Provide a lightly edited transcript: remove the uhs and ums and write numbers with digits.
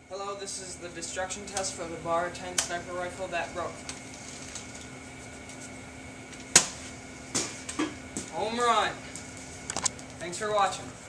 Hello, this is the destruction test for the Bar-10 sniper rifle that broke. Home run! Thanks for watching.